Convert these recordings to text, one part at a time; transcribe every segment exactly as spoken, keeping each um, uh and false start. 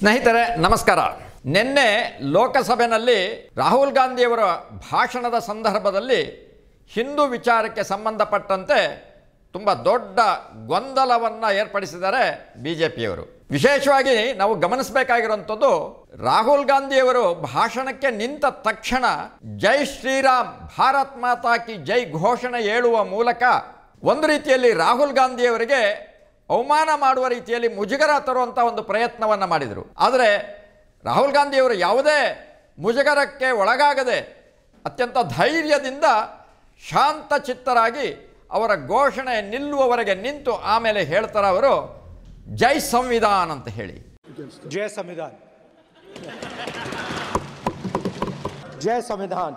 ಸ್ನೇಹಿತರೆ ನಮಸ್ಕಾರ. ನಿನ್ನೆ ಲೋಕಸಭೆಯಲ್ಲಿ ರಾಹುಲ್ ಗಾಂಧಿಯವರ ಭಾಷಣದ ಸಂದರ್ಭದಲ್ಲಿ ಹಿಂದೂ ವಿಚಾರಕ್ಕೆ ಸಂಬಂಧಪಟ್ಟಂತೆ ತುಂಬ ದೊಡ್ಡ ಗೊಂದಲವನ್ನು ಏರ್ಪಡಿಸಿದ್ದಾರೆ ಬಿಜೆಪಿಯವರು. ವಿಶೇಷವಾಗಿ ನಾವು ಗಮನಿಸಬೇಕಾಗಿರುವಂಥದ್ದು, ರಾಹುಲ್ ಗಾಂಧಿಯವರು ಭಾಷಣಕ್ಕೆ ನಿಂತ ತಕ್ಷಣ ಜೈ ಶ್ರೀರಾಮ್ ಭಾರತ್ ಮಾತಾ ಕಿ ಜೈ ಘೋಷಣೆ ಹೇಳುವ ಮೂಲಕ ಒಂದು ರೀತಿಯಲ್ಲಿ ರಾಹುಲ್ ಗಾಂಧಿಯವರಿಗೆ ಅವಮಾನ ಮಾಡುವ ರೀತಿಯಲ್ಲಿ ಮುಜುಗರ ತರುವಂಥ ಒಂದು ಪ್ರಯತ್ನವನ್ನು ಮಾಡಿದರು. ಆದರೆ ರಾಹುಲ್ ಗಾಂಧಿಯವರು ಯಾವುದೇ ಮುಜುಗರಕ್ಕೆ ಒಳಗಾಗದೆ ಅತ್ಯಂತ ಧೈರ್ಯದಿಂದ ಶಾಂತಚಿತ್ತರಾಗಿ ಅವರ ಘೋಷಣೆ ನಿಲ್ಲುವವರೆಗೆ ನಿಂತು ಆಮೇಲೆ ಹೇಳ್ತಾರೆ ಅವರು ಜೈ ಸಂವಿಧಾನ ಅಂತ ಹೇಳಿ. जय संविधान, जय संविधान।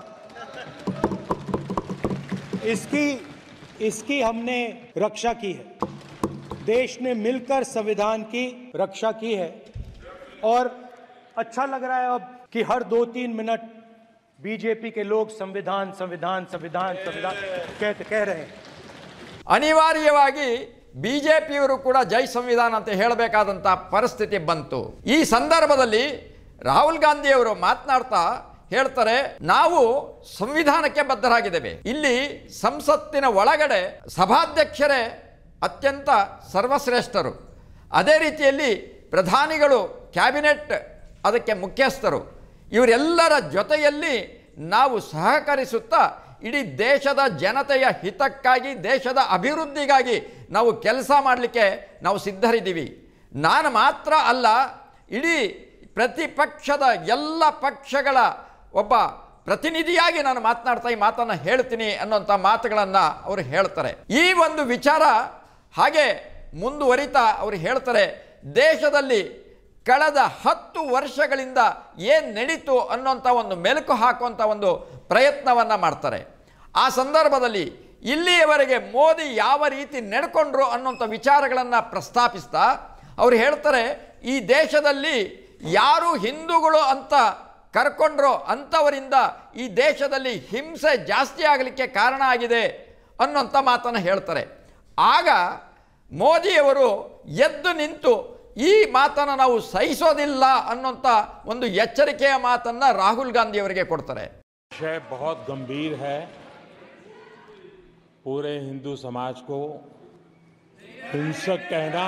इसकी इसकी हमने रक्षा की है। देश ने मिलकर संविधान की रक्षा की है और अच्छा लग रहा है अब कि हर दो तीन मिनट बीजेपी के लोग संविधान संविधान संविधान संविधान कहते कह रहे हैं. ಅನಿವಾರ್ಯವಾಗಿ ಬಿಜೆಪಿಯವರು ಕೂಡ ಜೈ ಸಂವಿಧಾನ ಅಂತ ಹೇಳಬೇಕಾದಂಥ ಪರಿಸ್ಥಿತಿ ಬಂತು. ಈ ಸಂದರ್ಭದಲ್ಲಿ ರಾಹುಲ್ ಗಾಂಧಿಯವರು ಮಾತನಾಡ್ತಾ ಹೇಳ್ತಾರೆ, ನಾವು ಸಂವಿಧಾನಕ್ಕೆ ಬದ್ಧರಾಗಿದ್ದೇವೆ. ಇಲ್ಲಿ ಸಂಸತ್ತಿನ ಒಳಗಡೆ ಸಭಾಧ್ಯಕ್ಷರೇ ಅತ್ಯಂತ ಸರ್ವಶ್ರೇಷ್ಠರು. ಅದೇ ರೀತಿಯಲ್ಲಿ ಪ್ರಧಾನಿಗಳು, ಕ್ಯಾಬಿನೆಟ್ ಅದಕ್ಕೆ ಮುಖ್ಯಸ್ಥರು. ಇವರೆಲ್ಲರ ಜೊತೆಯಲ್ಲಿ ನಾವು ಸಹಕರಿಸುತ್ತಾ ಇಡೀ ದೇಶದ ಜನತೆಯ ಹಿತಕ್ಕಾಗಿ, ದೇಶದ ಅಭಿವೃದ್ಧಿಗಾಗಿ ನಾವು ಕೆಲಸ ಮಾಡಲಿಕ್ಕೆ ನಾವು ಸಿದ್ಧರಿದ್ದೀವಿ. ನಾನು ಮಾತ್ರ ಅಲ್ಲ, ಇಡೀ ಪ್ರತಿಪಕ್ಷದ ಎಲ್ಲ ಪಕ್ಷಗಳ ಒಬ್ಬ ಪ್ರತಿನಿಧಿಯಾಗಿ ನಾನು ಮಾತನಾಡ್ತಾ ಈ ಮಾತನ್ನು ಹೇಳ್ತೀನಿ ಅನ್ನೋಂಥ ಮಾತುಗಳನ್ನು ಅವರು ಹೇಳ್ತಾರೆ. ಈ ಒಂದು ವಿಚಾರ ಹಾಗೆ ಮುಂದುವರಿತಾ ಅವರು ಹೇಳ್ತಾರೆ, ದೇಶದಲ್ಲಿ ಕಳೆದ ಹತ್ತು ವರ್ಷಗಳಿಂದ ಏನು ನಡೀತು ಅನ್ನೋಂಥ ಒಂದು ಮೆಲುಕು ಹಾಕುವಂಥ ಒಂದು ಪ್ರಯತ್ನವನ್ನು ಮಾಡ್ತಾರೆ. ಆ ಸಂದರ್ಭದಲ್ಲಿ ಇಲ್ಲಿಯವರೆಗೆ ಮೋದಿ ಯಾವ ರೀತಿ ನಡ್ಕೊಂಡ್ರು ಅನ್ನೋಂಥ ವಿಚಾರಗಳನ್ನು ಪ್ರಸ್ತಾಪಿಸ್ತಾ ಅವರು ಹೇಳ್ತಾರೆ, ಈ ದೇಶದಲ್ಲಿ ಯಾರು ಹಿಂದೂಗಳು ಅಂತ ಕರ್ಕೊಂಡ್ರೋ ಅಂಥವರಿಂದ ಈ ದೇಶದಲ್ಲಿ ಹಿಂಸೆ ಜಾಸ್ತಿ ಆಗಲಿಕ್ಕೆ ಕಾರಣ ಆಗಿದೆ ಅನ್ನೋಂಥ ಮಾತನ್ನು ಹೇಳ್ತಾರೆ. ಆಗ ಮೋದಿಯವರು ಎದ್ದು ನಿಂತು ಈ ಮಾತನ್ನು ನಾವು ಸಹಿಸೋದಿಲ್ಲ ಅನ್ನೋಂಥ ಒಂದು ಎಚ್ಚರಿಕೆಯ ಮಾತನ್ನು ರಾಹುಲ್ ಗಾಂಧಿಯವರಿಗೆ ಕೊಡ್ತಾರೆ. विषय बहुत गंभीर है. पूरे हिंदू समाज को हिंसक कहना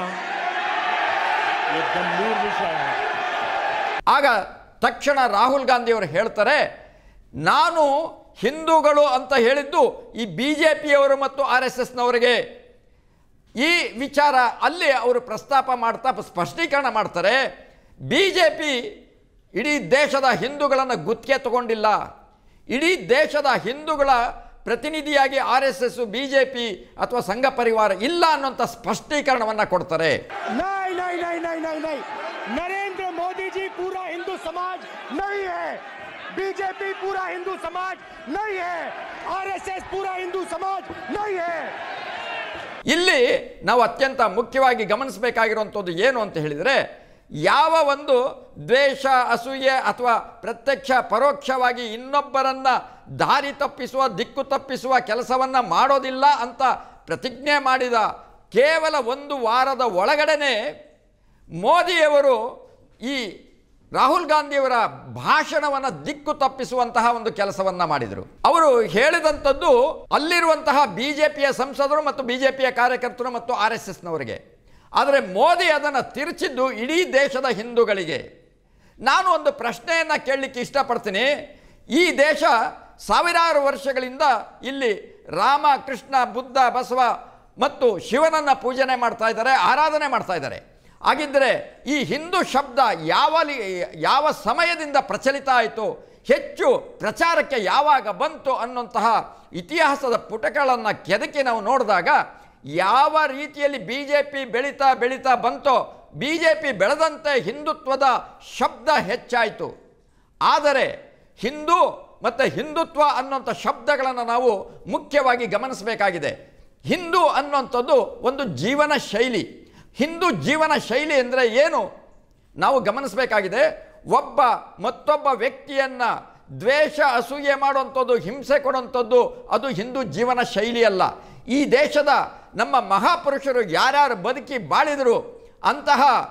ये गंभीर विषय है. ಆಗ ತಕ್ಷಣ ರಾಹುಲ್ ಗಾಂಧಿಯವರು ಹೇಳ್ತಾರೆ, ನಾನು ಹಿಂದೂಗಳು ಅಂತ ಹೇಳಿದ್ದು ಈ ಬಿ ಜೆ ಪಿಯವರು ಮತ್ತು ಆರ್ ಎಸ್ ಎಸ್ನವರಿಗೆ. ಈ ವಿಚಾರ ಅಲ್ಲಿ ಅವರು ಪ್ರಸ್ತಾಪ ಮಾಡ್ತಾ ಸ್ಪಷ್ಟೀಕರಣ ಮಾಡ್ತಾರೆ, ಬಿ ಜೆ ಪಿ ಇಡೀ ದೇಶದ ಹಿಂದೂಗಳನ್ನು ಗುತ್ತಿಗೆ ತಗೊಂಡಿಲ್ಲ, ಇಡೀ ದೇಶದ ಹಿಂದೂಗಳ ಪ್ರತಿನಿಧಿಯಾಗಿ R S S, B J P ಅಥವಾ ಸಂಘ ಪರಿವಾರ ಇಲ್ಲ ಅನ್ನೋಂಥ ಸ್ಪಷ್ಟೀಕರಣವನ್ನು ಕೊಡ್ತಾರೆ. नहीं नहीं नहीं नहीं नहीं नहीं नरेंद्र मोदी जी पूरा हिंदू समाज नहीं है, बीजेपी पूरा हिंदू समाज नहीं है, आरएसएस पूरा हिंदू समाज नहीं है. ಇಲ್ಲಿ ನಾವು ಅತ್ಯಂತ ಮುಖ್ಯವಾಗಿ ಗಮನಿಸಬೇಕಾಗಿರುವಂಥದ್ದು ಏನು ಅಂತ ಹೇಳಿದರೆ, ಯಾವ ಒಂದು ದ್ವೇಷ, ಅಸೂಯೆ ಅಥವಾ ಪ್ರತ್ಯಕ್ಷ ಪರೋಕ್ಷವಾಗಿ ಇನ್ನೊಬ್ಬರನ್ನು ದಾರಿ ತಪ್ಪಿಸುವ, ದಿಕ್ಕು ತಪ್ಪಿಸುವ ಕೆಲಸವನ್ನು ಮಾಡೋದಿಲ್ಲ ಅಂತ ಪ್ರತಿಜ್ಞೆ ಮಾಡಿದ ಕೇವಲ ಒಂದು ವಾರದ ಒಳಗಡೆನೆ ಮೋದಿಯವರು ಈ ರಾಹುಲ್ ಗಾಂಧಿಯವರ ಭಾಷಣವನ್ನು ದಿಕ್ಕು ತಪ್ಪಿಸುವಂತಹ ಒಂದು ಕೆಲಸವನ್ನು ಮಾಡಿದರು. ಅವರು ಹೇಳಿದಂಥದ್ದು ಅಲ್ಲಿರುವಂತಹ ಬಿ ಜೆ ಪಿಯ ಸಂಸದರು ಮತ್ತು ಬಿ ಜೆ ಪಿಯ ಕಾರ್ಯಕರ್ತರು ಮತ್ತು ಆರ್ ಎಸ್ ಎಸ್ನವರಿಗೆ. ಆದರೆ ಮೋದಿ ಅದನ್ನು ತಿರುಚಿದ್ದು ಇಡೀ ದೇಶದ ಹಿಂದೂಗಳಿಗೆ. ನಾನು ಒಂದು ಪ್ರಶ್ನೆಯನ್ನು ಕೇಳಲಿಕ್ಕೆ ಇಷ್ಟಪಡ್ತೀನಿ. ಈ ದೇಶ ಸಾವಿರಾರು ವರ್ಷಗಳಿಂದ ಇಲ್ಲಿ ರಾಮ, ಕೃಷ್ಣ, ಬುದ್ಧ, ಬಸವ ಮತ್ತು ಶಿವನನ್ನು ಪೂಜನೆ ಮಾಡ್ತಾ ಇದ್ದಾರೆ, ಆರಾಧನೆ ಮಾಡ್ತಾ ಇದ್ದಾರೆ. ಹಾಗಿದ್ದರೆ ಈ ಹಿಂದೂ ಶಬ್ದ ಯಾವ ಯಾವ ಸಮಯದಿಂದ ಪ್ರಚಲಿತ ಆಯಿತು, ಹೆಚ್ಚು ಪ್ರಚಾರಕ್ಕೆ ಯಾವಾಗ ಬಂತು ಅನ್ನುವಂತಹ ಇತಿಹಾಸದ ಪುಟಗಳನ್ನು ಕೆದಕಿ ನಾವು ನೋಡಿದಾಗ ಯಾವ ರೀತಿಯಲ್ಲಿ ಬಿ ಜೆ ಪಿ ಬೆಳೀತಾ ಬೆಳೀತಾ ಬಂತೋ, ಬಿ ಜೆ ಪಿ ಬೆಳೆದಂತೆ ಹಿಂದುತ್ವದ ಶಬ್ದ ಹೆಚ್ಚಾಯಿತು. ಆದರೆ ಹಿಂದೂ ಮತ್ತು ಹಿಂದುತ್ವ ಅನ್ನೋಂಥ ಶಬ್ದಗಳನ್ನು ನಾವು ಮುಖ್ಯವಾಗಿ ಗಮನಿಸಬೇಕಾಗಿದೆ. ಹಿಂದೂ ಅನ್ನೋಂಥದ್ದು ಒಂದು ಜೀವನ ಶೈಲಿ. ಹಿಂದೂ ಜೀವನ ಶೈಲಿ ಅಂದರೆ ಏನು ನಾವು ಗಮನಿಸಬೇಕಾಗಿದೆ. ಒಬ್ಬ ಮತ್ತೊಬ್ಬ ವ್ಯಕ್ತಿಯನ್ನು ದ್ವೇಷ, ಅಸೂಯೆ ಮಾಡುವಂಥದ್ದು, ಹಿಂಸೆ ಕೊಡುವಂಥದ್ದು ಅದು ಹಿಂದೂ ಜೀವನ ಶೈಲಿ ಅಲ್ಲ. ಈ ದೇಶದ ನಮ್ಮ ಮಹಾಪುರುಷರು ಯಾರ್ಯಾರು ಬದುಕಿ ಬಾಳಿದರು ಅಂತಹ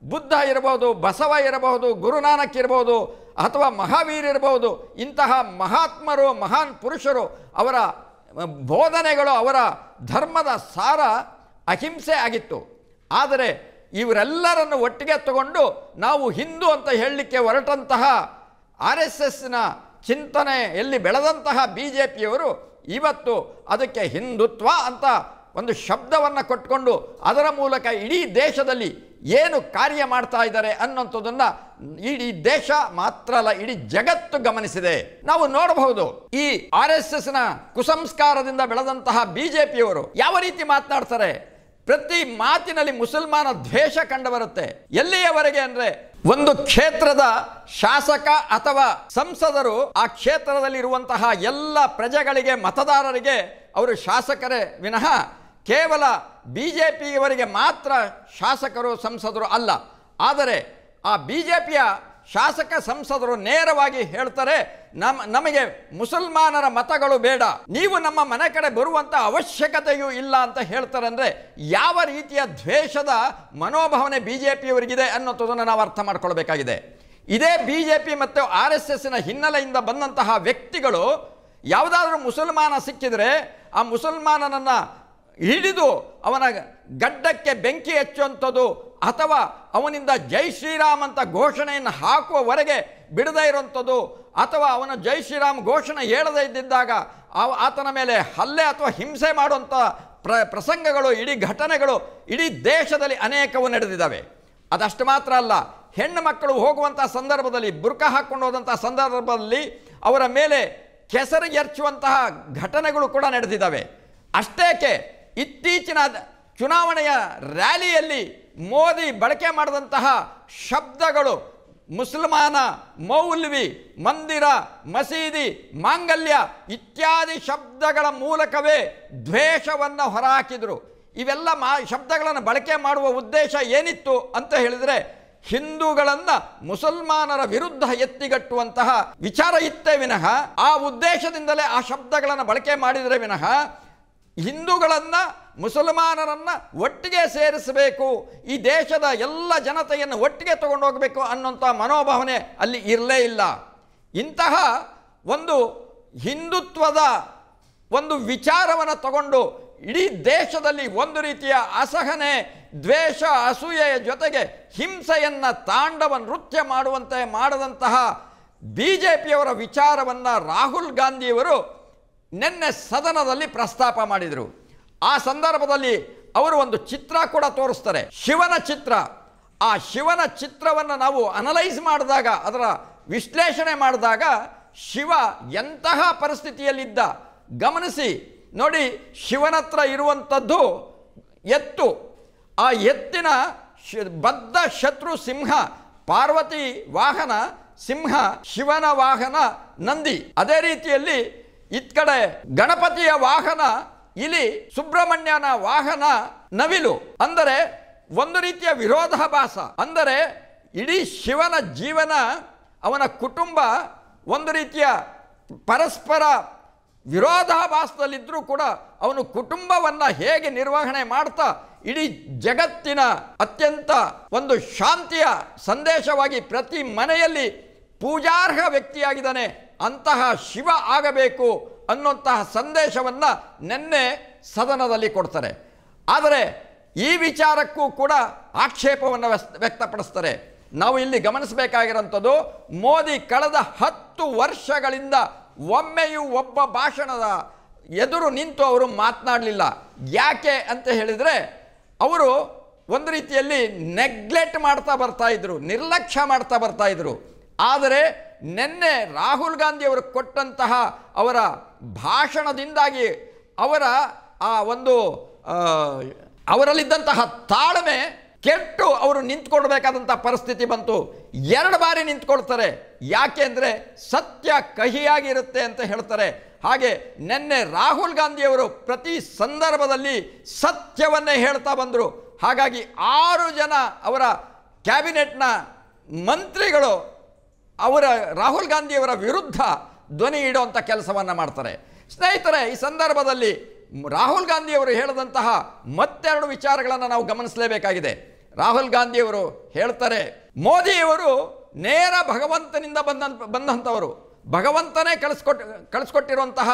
ಬುದ್ಧ ಇರಬಹುದು, ಬಸವ ಇರಬಹುದು, ಗುರುನಾನಕ್ ಇರಬಹುದು, ಅಥವಾ ಮಹಾವೀರ್ ಇರಬಹುದು. ಇಂತಹ ಮಹಾತ್ಮರು, ಮಹಾನ್ ಪುರುಷರು, ಅವರ ಬೋಧನೆಗಳು, ಅವರ ಧರ್ಮದ ಸಾರ ಅಹಿಂಸೆ ಆಗಿತ್ತು. ಆದರೆ ಇವರೆಲ್ಲರನ್ನು ಒಟ್ಟಿಗೆ ತಗೊಂಡು ನಾವು ಹಿಂದೂ ಅಂತ ಹೇಳಲಿಕ್ಕೆ ಹೊರಟಂತಹ ಆರ್ ಎಸ್ ಎಸ್ನ ಚಿಂತನೆಯಲ್ಲಿ ಬೆಳೆದಂತಹ ಬಿ ಜೆ ಪಿಯವರು ಇವತ್ತು ಅದಕ್ಕೆ ಹಿಂದುತ್ವ ಅಂತ ಒಂದು ಶಬ್ದವನ್ನು ಕೊಟ್ಕೊಂಡು ಅದರ ಮೂಲಕ ಇಡೀ ದೇಶದಲ್ಲಿ ಏನು ಕಾರ್ಯ ಮಾಡ್ತಾ ಇದ್ದಾರೆ ಅನ್ನೋಂಥದ್ದನ್ನು ಇಡೀ ದೇಶ ಮಾತ್ರ ಅಲ್ಲ, ಇಡೀ ಜಗತ್ತು ಗಮನಿಸಿದೆ. ನಾವು ನೋಡಬಹುದು ಈ ಆರ್ ಎಸ್ ಎಸ್ನ ಕುಸಂಸ್ಕಾರದಿಂದ ಬೆಳೆದಂತಹ ಬಿ ಜೆ ಪಿಯವರು ಯಾವ ರೀತಿ ಮಾತನಾಡ್ತಾರೆ. ಪ್ರತಿ ಮಾತಿನಲ್ಲಿ ಮುಸಲ್ಮಾನ ದ್ವೇಷ ಕಂಡು ಬರುತ್ತೆ. ಎಲ್ಲಿಯವರೆಗೆ ಅಂದರೆ, ಒಂದು ಕ್ಷೇತ್ರದ ಶಾಸಕ ಅಥವಾ ಸಂಸದರು ಆ ಕ್ಷೇತ್ರದಲ್ಲಿ ಇರುವಂತಹ ಎಲ್ಲ ಪ್ರಜೆಗಳಿಗೆ, ಮತದಾರರಿಗೆ ಅವರು ಶಾಸಕರೇ ವಿನಃ ಕೇವಲ ಬಿ ಜೆ ಪಿಯವರಿಗೆ ಮಾತ್ರ ಶಾಸಕರು, ಸಂಸದರು ಅಲ್ಲ. ಆದರೆ ಆ ಬಿ ಜೆ ಪಿಯ ಶಾಸಕ ಸಂಸದರು ನೇರವಾಗಿ ಹೇಳ್ತಾರೆ, ನಮ್ಮ ನಮಗೆ ಮುಸಲ್ಮಾನರ ಮತಗಳು ಬೇಡ, ನೀವು ನಮ್ಮ ಮನೆ ಕಡೆ ಬರುವಂಥ ಅವಶ್ಯಕತೆಯೂ ಇಲ್ಲ ಅಂತ ಹೇಳ್ತಾರೆ. ಅಂದರೆ ಯಾವ ರೀತಿಯ ದ್ವೇಷದ ಮನೋಭಾವನೆ ಬಿ ಜೆ ಪಿಯವರಿಗಿದೆ ಅನ್ನೋದನ್ನು ನಾವು ಅರ್ಥ ಮಾಡ್ಕೊಳ್ಬೇಕಾಗಿದೆ. ಇದೇ ಬಿ ಜೆ ಪಿ ಮತ್ತು ಆರ್ ಎಸ್ ಎಸ್ನ ಹಿನ್ನೆಲೆಯಿಂದ ಬಂದಂತಹ ವ್ಯಕ್ತಿಗಳು ಯಾವುದಾದ್ರೂ ಮುಸಲ್ಮಾನ ಸಿಕ್ಕಿದರೆ ಆ ಮುಸಲ್ಮಾನನನ್ನು ಹಿಡಿದು ಅವನ ಗಡ್ಡಕ್ಕೆ ಬೆಂಕಿ ಹಚ್ಚುವಂಥದ್ದು ಅಥವಾ ಅವನಿಂದ ಜೈ ಶ್ರೀರಾಮ್ ಅಂತ ಘೋಷಣೆಯನ್ನು ಹಾಕುವವರೆಗೆ ಬಿಡದೇ ಇರುವಂಥದ್ದು, ಅಥವಾ ಅವನ ಜೈ ಶ್ರೀರಾಮ್ ಘೋಷಣೆ ಹೇಳದೇ ಇದ್ದಿದ್ದಾಗ ಆತನ ಮೇಲೆ ಹಲ್ಲೆ ಅಥವಾ ಹಿಂಸೆ ಮಾಡುವಂಥ ಪ್ರ ಪ್ರಸಂಗಗಳು ಇಡೀ ಘಟನೆಗಳು ಇಡೀ ದೇಶದಲ್ಲಿ ಅನೇಕವು ನಡೆದಿದ್ದಾವೆ. ಅದಷ್ಟು ಮಾತ್ರ ಅಲ್ಲ, ಹೆಣ್ಣು ಮಕ್ಕಳು ಹೋಗುವಂಥ ಸಂದರ್ಭದಲ್ಲಿ, ಬುರ್ಕ ಹಾಕ್ಕೊಂಡು ಹೋದಂಥ ಸಂದರ್ಭದಲ್ಲಿ ಅವರ ಮೇಲೆ ಕೆಸರು ಎರಚುವಂತಹ ಘಟನೆಗಳು ಕೂಡ ನಡೆದಿದ್ದಾವೆ. ಅಷ್ಟೇಕೆ ಇತ್ತೀಚಿನ ಚುನಾವಣೆಯ ರ್ಯಾಲಿಯಲ್ಲಿ ಮೋದಿ ಬಳಕೆ ಮಾಡಿದಂತಹ ಶಬ್ದಗಳು ಮುಸಲ್ಮಾನ, ಮೌಲ್ವಿ, ಮಂದಿರ, ಮಸೀದಿ, ಮಾಂಗಲ್ಯ ಇತ್ಯಾದಿ ಶಬ್ದಗಳ ಮೂಲಕವೇ ದ್ವೇಷವನ್ನು ಹೊರಹಾಕಿದರು. ಇವೆಲ್ಲ ಮಾ ಶಬ್ದಗಳನ್ನು ಬಳಕೆ ಮಾಡುವ ಉದ್ದೇಶ ಏನಿತ್ತು ಅಂತ ಹೇಳಿದರೆ, ಹಿಂದೂಗಳನ್ನು ಮುಸಲ್ಮಾನರ ವಿರುದ್ಧ ಎತ್ತಿಗಟ್ಟುವಂತಹ ವಿಚಾರ ಇತ್ತೇ ವಿನಃ, ಆ ಉದ್ದೇಶದಿಂದಲೇ ಆ ಶಬ್ದಗಳನ್ನು ಬಳಕೆ ಮಾಡಿದರೆ ವಿನಃ ಹಿಂದೂಗಳನ್ನು ಮುಸಲ್ಮಾನರನ್ನು ಒಟ್ಟಿಗೆ ಸೇರಿಸಬೇಕು, ಈ ದೇಶದ ಎಲ್ಲ ಜನತೆಯನ್ನು ಒಟ್ಟಿಗೆ ತಗೊಂಡು ಹೋಗಬೇಕು ಅನ್ನೋಂಥ ಮನೋಭಾವನೆ ಅಲ್ಲಿ ಇರಲೇ ಇಲ್ಲ. ಇಂತಹ ಒಂದು ಹಿಂದುತ್ವದ ಒಂದು ವಿಚಾರವನ್ನು ತಗೊಂಡು ಇಡೀ ದೇಶದಲ್ಲಿ ಒಂದು ರೀತಿಯ ಅಸಹನೆ, ದ್ವೇಷ, ಅಸೂಯೆಯ ಜೊತೆಗೆ ಹಿಂಸೆಯನ್ನು ತಾಂಡವ ನೃತ್ಯ ಮಾಡುವಂತೆ ಮಾಡದಂತಹ ಬಿ ಜೆ ಪಿಯವರ ವಿಚಾರವನ್ನು ರಾಹುಲ್ ಗಾಂಧಿಯವರು ನಿನ್ನೆ ಸದನದಲ್ಲಿ ಪ್ರಸ್ತಾಪ ಮಾಡಿದರು. ಆ ಸಂದರ್ಭದಲ್ಲಿ ಅವರು ಒಂದು ಚಿತ್ರ ಕೂಡ ತೋರಿಸ್ತಾರೆ, ಶಿವನ ಚಿತ್ರ. ಆ ಶಿವನ ಚಿತ್ರವನ್ನು ನಾವು ಅನಲೈಸ್ ಮಾಡಿದಾಗ, ಅದರ ವಿಶ್ಲೇಷಣೆ ಮಾಡಿದಾಗ ಶಿವ ಎಂತಹ ಪರಿಸ್ಥಿತಿಯಲ್ಲಿದ್ದ ಗಮನಿಸಿ ನೋಡಿ. ಶಿವನ ಹತ್ರ ಇರುವಂಥದ್ದು ಎತ್ತು, ಆ ಎತ್ತಿನ ಬದ್ಧ ಶತ್ರು ಸಿಂಹ, ಪಾರ್ವತಿ ವಾಹನ ಸಿಂಹ, ಶಿವನ ವಾಹನ ನಂದಿ. ಅದೇ ರೀತಿಯಲ್ಲಿ ಇತ್ ಕಡೆ ಗಣಪತಿಯ ವಾಹನ ಇಲಿ, ಸುಬ್ರಹ್ಮಣ್ಯನ ವಾಹನ ನವಿಲು. ಅಂದರೆ ಒಂದು ರೀತಿಯ ವಿರೋಧಾಭಾಸ. ಅಂದರೆ ಇಡೀ ಶಿವನ ಜೀವನ, ಅವನ ಕುಟುಂಬ ಒಂದು ರೀತಿಯ ಪರಸ್ಪರ ವಿರೋಧಾಭಾಸದಲ್ಲಿದ್ದರೂ ಕೂಡ ಅವನು ಕುಟುಂಬವನ್ನು ಹೇಗೆ ನಿರ್ವಹಣೆ ಮಾಡ್ತಾ ಇಡೀ ಜಗತ್ತಿನ ಅತ್ಯಂತ ಒಂದು ಶಾಂತಿಯ ಸಂದೇಶವಾಗಿ ಪ್ರತಿ ಮನೆಯಲ್ಲಿ ಪೂಜಾರ್ಹ ವ್ಯಕ್ತಿಯಾಗಿದ್ದಾನೆ, ಅಂತಹ ಶಿವ ಆಗಬೇಕು ಅನ್ನುವಂತಹ ಸಂದೇಶವನ್ನು ನಿನ್ನೆ ಸದನದಲ್ಲಿ ಕೊಡ್ತಾರೆ. ಆದರೆ ಈ ವಿಚಾರಕ್ಕೂ ಕೂಡ ಆಕ್ಷೇಪವನ್ನು ವ್ಯಕ್ತಪಡಿಸ್ತಾರೆ. ನಾವು ಇಲ್ಲಿ ಗಮನಿಸಬೇಕಾಗಿರೋಂಥದ್ದು, ಮೋದಿ ಕಳೆದ ಹತ್ತು ವರ್ಷಗಳಿಂದ ಒಮ್ಮೆಯೂ ಒಬ್ಬ ಭಾಷಣದ ಎದುರು ನಿಂತು ಅವರು ಮಾತನಾಡಲಿಲ್ಲ. ಯಾಕೆ ಅಂತ ಹೇಳಿದರೆ, ಅವರು ಒಂದು ರೀತಿಯಲ್ಲಿ ನೆಗ್ಲೆಕ್ಟ್ ಮಾಡ್ತಾ ಬರ್ತಾ ಇದ್ರು, ನಿರ್ಲಕ್ಷ್ಯ ಮಾಡ್ತಾ ಬರ್ತಾ ಇದ್ರು. ಆದರೆ ನಿನ್ನೆ ರಾಹುಲ್ ಗಾಂಧಿಯವರು ಕೊಟ್ಟಂತಹ ಅವರ ಭಾಷಣದಿಂದಾಗಿ ಅವರ ಆ ಒಂದು ಅವರಲ್ಲಿದ್ದಂತಹ ತಾಳ್ಮೆ ಕೆಟ್ಟು ಅವರು ನಿಂತ್ಕೊಳ್ಬೇಕಾದಂಥ ಪರಿಸ್ಥಿತಿ ಬಂತು. ಎರಡು ಬಾರಿ ನಿಂತ್ಕೊಳ್ತಾರೆ. ಯಾಕೆ ಅಂದರೆ ಸತ್ಯ ಕಹಿಯಾಗಿರುತ್ತೆ ಅಂತ ಹೇಳ್ತಾರೆ. ಹಾಗೆ ನಿನ್ನೆ ರಾಹುಲ್ ಗಾಂಧಿಯವರು ಪ್ರತಿ ಸಂದರ್ಭದಲ್ಲಿ ಸತ್ಯವನ್ನೇ ಹೇಳ್ತಾ ಬಂದರು. ಹಾಗಾಗಿ ಆರು ಜನ ಅವರ ಕ್ಯಾಬಿನೆಟ್ನ ಮಂತ್ರಿಗಳು ಅವರ ರಾಹುಲ್ ಗಾಂಧಿಯವರ ವಿರುದ್ಧ ಧ್ವನಿ ಇಡುವಂಥ ಕೆಲಸವನ್ನು ಮಾಡ್ತಾರೆ. ಸ್ನೇಹಿತರೆ, ಈ ಸಂದರ್ಭದಲ್ಲಿ ರಾಹುಲ್ ಗಾಂಧಿಯವರು ಹೇಳಿದಂತಹ ಮತ್ತೆರಡು ವಿಚಾರಗಳನ್ನು ನಾವು ಗಮನಿಸಲೇಬೇಕಾಗಿದೆ. ರಾಹುಲ್ ಗಾಂಧಿಯವರು ಹೇಳ್ತಾರೆ, ಮೋದಿಯವರು ನೇರ ಭಗವಂತನಿಂದ ಬಂದ ಬಂದಂಥವರು, ಭಗವಂತನೇ ಕಳಿಸ್ಕೊಟ್ಟು ಕಳಿಸ್ಕೊಟ್ಟಿರುವಂತಹ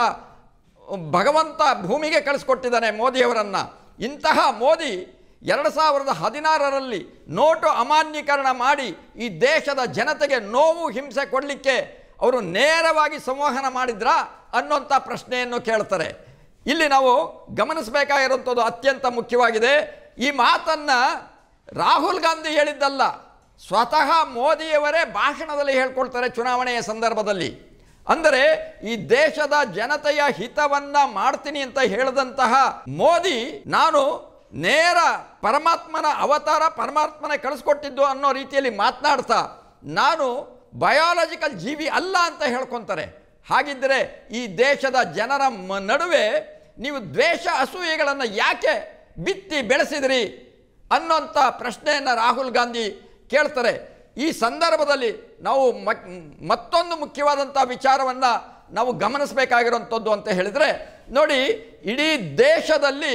ಭಗವಂತ ಭೂಮಿಗೆ ಕಳಿಸ್ಕೊಟ್ಟಿದ್ದಾನೆ ಮೋದಿಯವರನ್ನು. ಇಂತಹ ಮೋದಿ ಎರಡು ಸಾವಿರದ ಹದಿನಾರರಲ್ಲಿ ನೋಟು ಅಮಾನ್ಯೀಕರಣ ಮಾಡಿ ಈ ದೇಶದ ಜನತೆಗೆ ನೋವು ಹಿಂಸೆ ಕೊಡಲಿಕ್ಕೆ ಅವರು ನೇರವಾಗಿ ಸಂವಹನ ಮಾಡಿದ್ರಾ ಅನ್ನೋಂಥ ಪ್ರಶ್ನೆಯನ್ನು ಕೇಳ್ತಾರೆ. ಇಲ್ಲಿ ನಾವು ಗಮನಿಸಬೇಕಾಗಿರುವಂಥದ್ದು ಅತ್ಯಂತ ಮುಖ್ಯವಾಗಿದೆ. ಈ ಮಾತನ್ನು ರಾಹುಲ್ ಗಾಂಧಿ ಹೇಳಿದ್ದಲ್ಲ, ಸ್ವತಃ ಮೋದಿಯವರೇ ಭಾಷಣದಲ್ಲಿ ಹೇಳ್ಕೊಳ್ತಾರೆ ಚುನಾವಣೆಯ ಸಂದರ್ಭದಲ್ಲಿ. ಅಂದರೆ ಈ ದೇಶದ ಜನತೆಯ ಹಿತವನ್ನು ಮಾಡ್ತೀನಿ ಅಂತ ಹೇಳಿದಂತಹ ಮೋದಿ, ನಾನು ನೇರ ಪರಮಾತ್ಮನ ಅವತಾರ, ಪರಮಾತ್ಮನೇ ಕಳಿಸ್ಕೊಟ್ಟಿದ್ದು ಅನ್ನೋ ರೀತಿಯಲ್ಲಿ ಮಾತನಾಡ್ತಾ ನಾನು ಬಯಾಲಜಿಕಲ್ ಜೀವಿ ಅಲ್ಲ ಅಂತ ಹೇಳ್ಕೊತಾರೆ. ಹಾಗಿದ್ದರೆ ಈ ದೇಶದ ಜನರ ನಡುವೆ ನೀವು ದ್ವೇಷ ಅಸೂಯೆಗಳನ್ನು ಯಾಕೆ ಬಿತ್ತಿ ಬೆಳೆಸಿದ್ರಿ ಅನ್ನೋಂಥ ಪ್ರಶ್ನೆಯನ್ನು ರಾಹುಲ್ ಗಾಂಧಿ ಕೇಳ್ತಾರೆ. ಈ ಸಂದರ್ಭದಲ್ಲಿ ನಾವು ಮತ್ತೊಂದು ಮುಖ್ಯವಾದಂಥ ವಿಚಾರವನ್ನು ನಾವು ಗಮನಿಸಬೇಕಾಗಿರುವಂಥದ್ದು ಅಂತ ಹೇಳಿದರೆ, ನೋಡಿ, ಇಡೀ ದೇಶದಲ್ಲಿ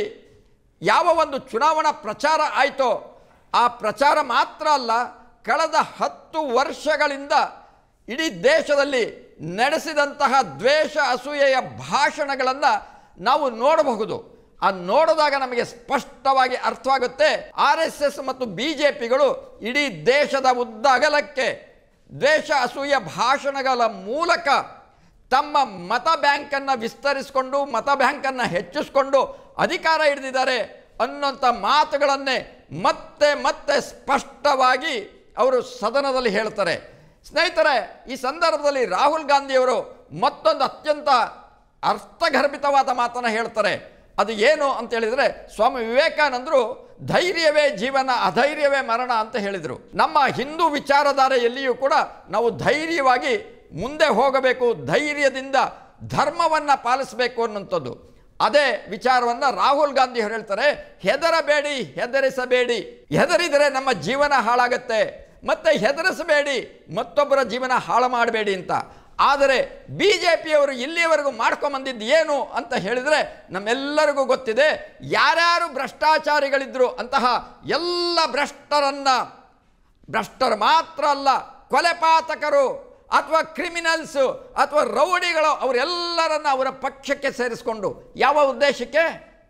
ಯಾವ ಒಂದು ಚುನಾವಣಾ ಪ್ರಚಾರ ಆಯಿತೋ ಆ ಪ್ರಚಾರ ಮಾತ್ರ ಅಲ್ಲ, ಕಳೆದ ಹತ್ತು ವರ್ಷಗಳಿಂದ ಇಡೀ ದೇಶದಲ್ಲಿ ನಡೆಸಿದಂತಹ ದ್ವೇಷ ಅಸೂಯೆಯ ಭಾಷಣಗಳನ್ನು ನಾವು ನೋಡಬಹುದು. ಆ ನೋಡಿದಾಗ ನಮಗೆ ಸ್ಪಷ್ಟವಾಗಿ ಅರ್ಥವಾಗುತ್ತೆ, ಆರ್ ಎಸ್ ಎಸ್ ಮತ್ತು ಬಿ ಜೆ ಪಿಗಳು ಇಡೀ ದೇಶದ ಉದ್ದಗಲಕ್ಕೆ ದ್ವೇಷ ಅಸೂಯೆ ಭಾಷಣಗಳ ಮೂಲಕ ತಮ್ಮ ಮತ ಬ್ಯಾಂಕನ್ನು ವಿಸ್ತರಿಸಿಕೊಂಡು ಮತ ಬ್ಯಾಂಕನ್ನು ಹೆಚ್ಚಿಸಿಕೊಂಡು ಅಧಿಕಾರ ಹಿಡಿದಿದ್ದಾರೆ ಅನ್ನೋಂಥ ಮಾತುಗಳನ್ನೇ ಮತ್ತೆ ಮತ್ತೆ ಸ್ಪಷ್ಟವಾಗಿ ಅವರು ಸದನದಲ್ಲಿ ಹೇಳ್ತಾರೆ. ಸ್ನೇಹಿತರೆ, ಈ ಸಂದರ್ಭದಲ್ಲಿ ರಾಹುಲ್ ಗಾಂಧಿಯವರು ಮತ್ತೊಂದು ಅತ್ಯಂತ ಅರ್ಥಗರ್ಭಿತವಾದ ಮಾತನ್ನು ಹೇಳ್ತಾರೆ. ಅದು ಏನು ಅಂತ ಹೇಳಿದರೆ, ಸ್ವಾಮಿ ವಿವೇಕಾನಂದರು ಧೈರ್ಯವೇ ಜೀವನ, ಅಧೈರ್ಯವೇ ಮರಣ ಅಂತ ಹೇಳಿದರು. ನಮ್ಮ ಹಿಂದೂ ವಿಚಾರಧಾರೆಯಲ್ಲಿಯೂ ಕೂಡ ನಾವು ಧೈರ್ಯವಾಗಿ ಮುಂದೆ ಹೋಗಬೇಕು, ಧೈರ್ಯದಿಂದ ಧರ್ಮವನ್ನು ಪಾಲಿಸಬೇಕು ಅನ್ನೋಂಥದ್ದು. ಅದೇ ವಿಚಾರವನ್ನು ರಾಹುಲ್ ಗಾಂಧಿ ಅವರು ಹೇಳ್ತಾರೆ, ಹೆದರಬೇಡಿ, ಹೆದರಿಸಬೇಡಿ, ಹೆದರಿದರೆ ನಮ್ಮ ಜೀವನ ಹಾಳಾಗುತ್ತೆ, ಮತ್ತೆ ಹೆದರಿಸಬೇಡಿ, ಮತ್ತೊಬ್ಬರ ಜೀವನ ಹಾಳು ಮಾಡಬೇಡಿ ಅಂತ. ಆದರೆ ಬಿ ಜೆ ಪಿಯವರು ಇಲ್ಲಿಯವರೆಗೂ ಮಾಡ್ಕೊಂಬಂದಿದ್ದು ಏನು ಅಂತ ಹೇಳಿದರೆ ನಮ್ಮೆಲ್ಲರಿಗೂ ಗೊತ್ತಿದೆ. ಯಾರ್ಯಾರು ಭ್ರಷ್ಟಾಚಾರಿಗಳಿದ್ರು ಅಂತಹ ಎಲ್ಲ ಭ್ರಷ್ಟರನ್ನು, ಭ್ರಷ್ಟರು ಮಾತ್ರ ಅಲ್ಲ, ಕೊಲೆಪಾತಕರು ಅಥವಾ ಕ್ರಿಮಿನಲ್ಸು ಅಥವಾ ರೌಡಿಗಳು ಅವರೆಲ್ಲರನ್ನು ಅವರ ಪಕ್ಷಕ್ಕೆ ಸೇರಿಸಿಕೊಂಡು ಯಾವ ಉದ್ದೇಶಕ್ಕೆ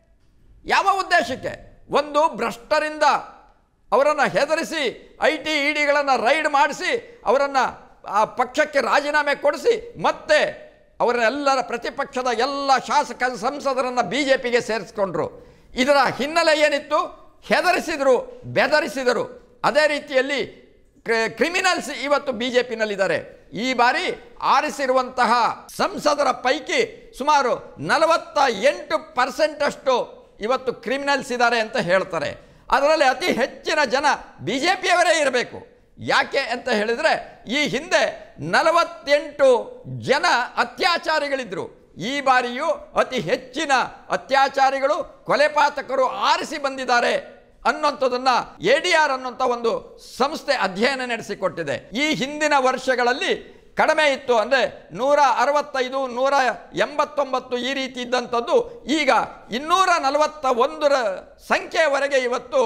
ಯಾವ ಉದ್ದೇಶಕ್ಕೆ ಒಂದು ಭ್ರಷ್ಟರಿಂದ ಅವರನ್ನು ಹೆದರಿಸಿ ಐ ಟಿ ಇ ಡಿಗಳನ್ನು ರೈಡ್ ಮಾಡಿಸಿ ಅವರನ್ನು ಆ ಪಕ್ಷಕ್ಕೆ ರಾಜೀನಾಮೆ ಕೊಡಿಸಿ ಮತ್ತೆ ಅವರೆಲ್ಲರ ಪ್ರತಿಪಕ್ಷದ ಎಲ್ಲ ಶಾಸಕ ಸಂಸದರನ್ನು ಬಿ ಜೆ ಪಿಗೆ ಸೇರಿಸ್ಕೊಂಡ್ರು. ಇದರ ಹಿನ್ನೆಲೆ ಏನಿತ್ತು? ಹೆದರಿಸಿದರು, ಬೆದರಿಸಿದರು. ಅದೇ ರೀತಿಯಲ್ಲಿ ಕ್ರಿಮಿನಲ್ಸ್ ಇವತ್ತು ಬಿ ಜೆ ಪಿನಲ್ಲಿದ್ದಾರೆ. ಈ ಬಾರಿ ಆರಿಸಿರುವಂತಹ ಸಂಸದರ ಪೈಕಿ ಸುಮಾರು ನಲವತ್ತ ಎಂಟು ಪರ್ಸೆಂಟ್ ಅಷ್ಟು ಇವತ್ತು ಕ್ರಿಮಿನಲ್ಸ್ ಇದ್ದಾರೆ ಅಂತ ಹೇಳ್ತಾರೆ. ಅದರಲ್ಲಿ ಅತಿ ಹೆಚ್ಚಿನ ಜನ ಬಿ ಜೆ ಪಿಯವರೇ ಇರಬೇಕು. ಯಾಕೆ ಅಂತ ಹೇಳಿದರೆ ಈ ಹಿಂದೆ ನಲವತ್ತೆಂಟು ಜನ ಅತ್ಯಾಚಾರಿಗಳಿದ್ದರು. ಈ ಬಾರಿಯೂ ಅತಿ ಹೆಚ್ಚಿನ ಅತ್ಯಾಚಾರಿಗಳು, ಕೊಲೆಪಾತಕರು ಆರಿಸಿ ಬಂದಿದ್ದಾರೆ ಅನ್ನೋಂಥದ್ದನ್ನು ಎ ಡಿ ಆರ್ ಅನ್ನೋಂಥ ಒಂದು ಸಂಸ್ಥೆ ಅಧ್ಯಯನ ನಡೆಸಿಕೊಟ್ಟಿದೆ. ಈ ಹಿಂದಿನ ವರ್ಷಗಳಲ್ಲಿ ಕಡಿಮೆ ಇತ್ತು, ಅಂದರೆ ನೂರ ಅರವತ್ತೈದು ನೂರ ಎಂಬತ್ತೊಂಬತ್ತು ಈ ರೀತಿ ಇದ್ದಂಥದ್ದು ಈಗ ಇನ್ನೂರ ನಲವತ್ತ ಒಂದರ ಸಂಖ್ಯೆಯವರೆಗೆ ಇವತ್ತು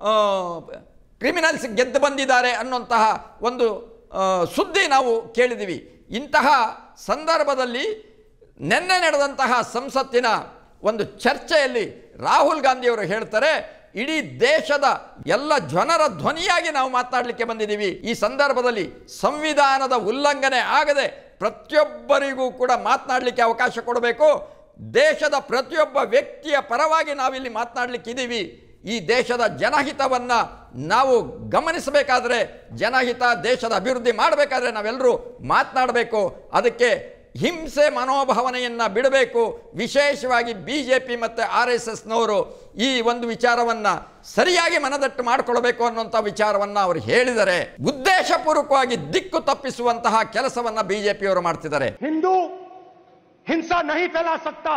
ಕ್ರಿಮಿನಲ್ಸ್ ಗೆದ್ದು ಬಂದಿದ್ದಾರೆ ಅನ್ನುವಂತಹ ಒಂದು ಸುದ್ದಿ ನಾವು ಕೇಳಿದ್ದೀವಿ. ಇಂತಹ ಸಂದರ್ಭದಲ್ಲಿ ನಿನ್ನೆ ನಡೆದಂತಹ ಸಂಸತ್ತಿನ ಒಂದು ಚರ್ಚೆಯಲ್ಲಿ ರಾಹುಲ್ ಗಾಂಧಿಯವರು ಹೇಳ್ತಾರೆ, ಇಡೀ ದೇಶದ ಎಲ್ಲ ಜನರ ಧ್ವನಿಯಾಗಿ ನಾವು ಮಾತನಾಡಲಿಕ್ಕೆ ಬಂದಿದ್ದೀವಿ. ಈ ಸಂದರ್ಭದಲ್ಲಿ ಸಂವಿಧಾನದ ಉಲ್ಲಂಘನೆ ಆಗದೆ ಪ್ರತಿಯೊಬ್ಬರಿಗೂ ಕೂಡ ಮಾತನಾಡಲಿಕ್ಕೆ ಅವಕಾಶ ಕೊಡಬೇಕು. ದೇಶದ ಪ್ರತಿಯೊಬ್ಬ ವ್ಯಕ್ತಿಯ ಪರವಾಗಿ ನಾವಿಲ್ಲಿ ಮಾತನಾಡಲಿಕ್ಕಿದ್ದೀವಿ. ಈ ದೇಶದ ಜನಹಿತವನ್ನು ನಾವು ಗಮನಿಸಬೇಕಾದ್ರೆ, ಜನಹಿತ, ದೇಶದ ಅಭಿವೃದ್ಧಿ ಮಾಡಬೇಕಾದ್ರೆ ನಾವೆಲ್ಲರೂ ಮಾತನಾಡಬೇಕು. ಅದಕ್ಕೆ ಹಿಂಸೆ ಮನೋಭಾವನೆಯನ್ನು ಬಿಡಬೇಕು. ವಿಶೇಷವಾಗಿ ಬಿ ಜೆ ಪಿ ಮತ್ತು ಆರ್ ಎಸ್ ಎಸ್ನವರು ಈ ಒಂದು ವಿಚಾರವನ್ನು ಸರಿಯಾಗಿ ಮನದಟ್ಟು ಮಾಡಿಕೊಳ್ಬೇಕು ಅನ್ನುವಂಥ ವಿಚಾರವನ್ನು ಅವರು ಹೇಳಿದರೆ, ಉದ್ದೇಶಪೂರ್ವಕವಾಗಿ ದಿಕ್ಕು ತಪ್ಪಿಸುವಂತಹ ಕೆಲಸವನ್ನು ಬಿ ಜೆ ಪಿಯವರು ಮಾಡ್ತಿದ್ದಾರೆ. ಹಿಂದೂ ಹಿಂಸಾ नहीं फैला सकता,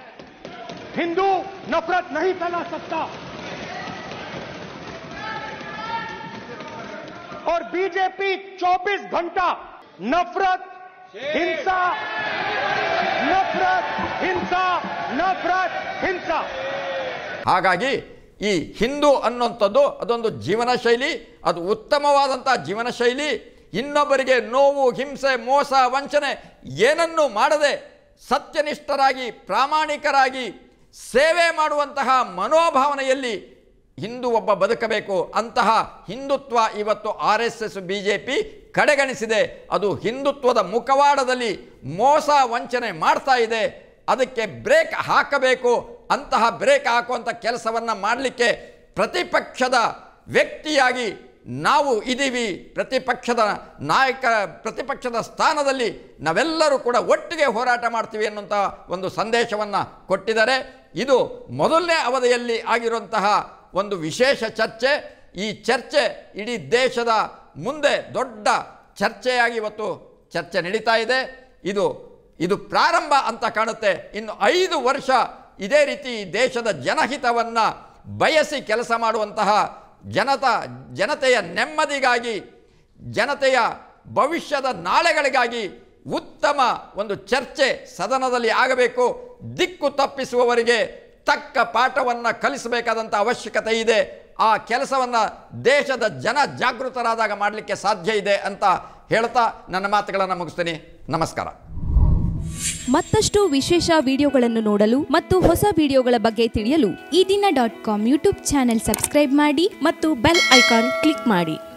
हिंदू नफरत नहीं फैला सकता और बीजेपी चौबीस घंटा नफरत, हिंसा, नफरत, हिंसा, नफरत, हिंसा. ಹಾಗಾಗಿ ಈ ಹಿಂದೂ ಅನ್ನುವಂಥದ್ದು ಅದೊಂದು ಜೀವನ ಶೈಲಿ, ಅದು ಉತ್ತಮವಾದಂಥ ಜೀವನ ಶೈಲಿ. ಇನ್ನೊಬ್ಬರಿಗೆ ನೋವು, ಹಿಂಸೆ, ಮೋಸ, ವಂಚನೆ ಏನನ್ನೂ ಮಾಡದೆ ಸತ್ಯನಿಷ್ಠರಾಗಿ ಪ್ರಾಮಾಣಿಕರಾಗಿ ಸೇವೆ ಮಾಡುವಂತಹ ಮನೋಭಾವನೆಯಲ್ಲಿ ಹಿಂದೂ ಒಬ್ಬ ಬದುಕಬೇಕು. ಅಂತಹ ಹಿಂದುತ್ವ ಇವತ್ತು R S S B J P ಕಡೆಗಣಿಸಿದೆ. ಅದು ಹಿಂದುತ್ವದ ಮುಖವಾಡದಲ್ಲಿ ಮೋಸ ವಂಚನೆ ಮಾಡ್ತಾ ಇದೆ. ಅದಕ್ಕೆ ಬ್ರೇಕ್ ಹಾಕಬೇಕು. ಅಂತಹ ಬ್ರೇಕ್ ಹಾಕುವಂಥ ಕೆಲಸವನ್ನು ಮಾಡಲಿಕ್ಕೆ ಪ್ರತಿಪಕ್ಷದ ವ್ಯಕ್ತಿಯಾಗಿ ನಾವು ಇದ್ದೀವಿ. ಪ್ರತಿಪಕ್ಷದ ನಾಯಕ, ಪ್ರತಿಪಕ್ಷದ ಸ್ಥಾನದಲ್ಲಿ ನಾವೆಲ್ಲರೂ ಕೂಡ ಒಟ್ಟಿಗೆ ಹೋರಾಟ ಮಾಡ್ತೀವಿ ಅನ್ನುವಂಥ ಒಂದು ಸಂದೇಶವನ್ನು ಕೊಟ್ಟಿದ್ದಾರೆ. ಇದು ಮೊದಲನೇ ಅವಧಿಯಲ್ಲಿ ಆಗಿರುವಂತಹ ಒಂದು ವಿಶೇಷ ಚರ್ಚೆ. ಈ ಚರ್ಚೆ ಇಡೀ ದೇಶದ ಮುಂದೆ ದೊಡ್ಡ ಚರ್ಚೆಯಾಗಿ ಇವತ್ತು ಚರ್ಚೆ ನಡೀತಾ ಇದೆ. ಇದು ಇದು ಪ್ರಾರಂಭ ಅಂತ ಕಾಣುತ್ತೆ. ಇನ್ನು ಐದು ವರ್ಷ ಇದೇ ರೀತಿ ದೇಶದ ಜನಹಿತವನ್ನು ಬಯಸಿ ಕೆಲಸ ಮಾಡುವಂತಹ ಜನತಾ ಜನತೆಯ ನೆಮ್ಮದಿಗಾಗಿ, ಜನತೆಯ ಭವಿಷ್ಯದ ನಾಳೆಗಳಿಗಾಗಿ ಉತ್ತಮ ಒಂದು ಚರ್ಚೆ ಸದನದಲ್ಲಿ ಆಗಬೇಕು. ದಿಕ್ಕು ತಪ್ಪಿಸುವವರಿಗೆ ತಕ್ಕ ಪಾಠವನ್ನು ಕಲಿಸಬೇಕಾದಂಥ ಅವಶ್ಯಕತೆ ಇದೆ. ಆ ಕೆಲಸವನ್ನು ದೇಶದ ಜನ ಜಾಗೃತರಾದಾಗ ಮಾಡಲಿಕ್ಕೆ ಸಾಧ್ಯ ಇದೆ ಅಂತ ಹೇಳ್ತಾ ನನ್ನ ಮಾತುಗಳನ್ನು ಮುಗಿಸ್ತೀನಿ. ನಮಸ್ಕಾರ. ಮತ್ತಷ್ಟು ವಿಶೇಷ ವಿಡಿಯೋಗಳನ್ನು ನೋಡಲು ಮತ್ತು ಹೊಸ ವಿಡಿಯೋಗಳ ಬಗ್ಗೆ ತಿಳಿಯಲು Ee Dina dot com YouTube channel subscribe ಮಾಡಿ ಮತ್ತು ಬೆಲ್ ಐಕಾನ್ ಕ್ಲಿಕ್ ಮಾಡಿ.